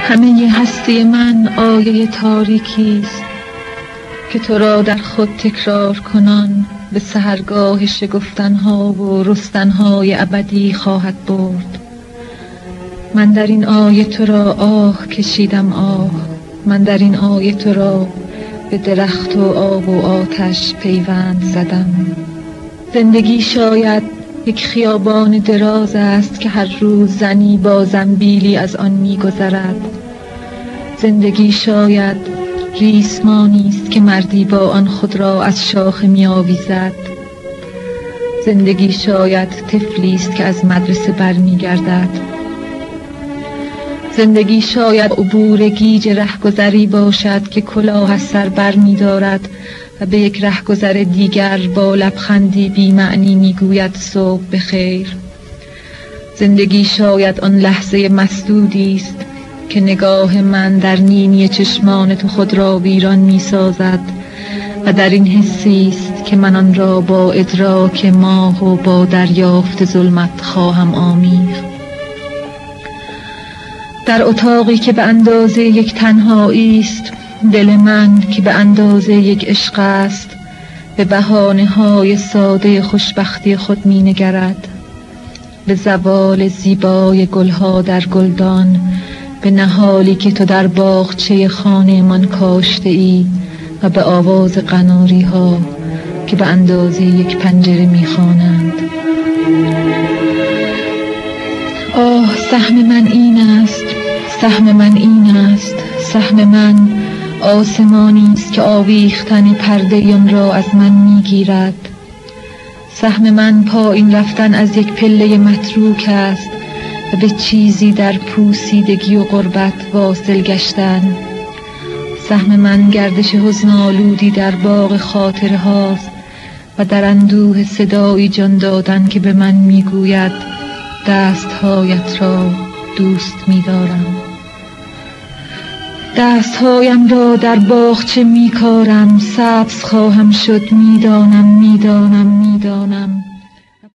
همه هستی من آیه تاریکی است که تو را در خود تکرار کنان به سحرگاه شگفتنها و رستنهای ابدی خواهد برد. من در این آیه تو را آه کشیدم آه، من در این آیه تو را به درخت و آب و آتش پیوند زدم. زندگی شاید یک خیابان دراز است که هر روز زنی با زنبیلی از آن می‌گذرد. زندگی شاید ریسمانی است که مردی با آن خود را از شاخه می‌آویزد. زندگی شاید طفلی است که از مدرسه برمیگردد. زندگی شاید عبور گیج رهگذری باشد که کلاه از سر برمی‌دارد و به یک رهگذر دیگر با لبخندی بی معنی میگوید صبح بخیر. زندگی شاید آن لحظه مسدودی است که نگاه من در نیمی چشمان تو خود را ویران میسازد و در این حسی است که من آن را با ادراک ماه و با دریافت ظلمت خواهم آمیخت. در اتاقی که به اندازه یک تنهایی است، دل من که به اندازه یک عشق است به بهانه‌های ساده خوشبختی خود می نگرد، به زوال زیبای گلها در گلدان، به نهالی که تو در باغچه خانه من کاشته ای و به آواز قناری ها که به اندازه یک پنجره می خوانند. آه سهم من این است، سهم من این است، سهم من آسمانی است که آویختن پرده آن را از من میگیرد. سهم من پایین رفتن از یک پله متروک است و به چیزی در پوسیدگی و غربت واصل گشتن. سهم من گردش حزن آلودی در باغ خاطره هاست و در اندوه صدایی جان دادن که به من میگوید دستهایت را دوست می‌دارم. دستهایم را در باغچه می‌کارم، سبز خواهم شد، می‌دانم.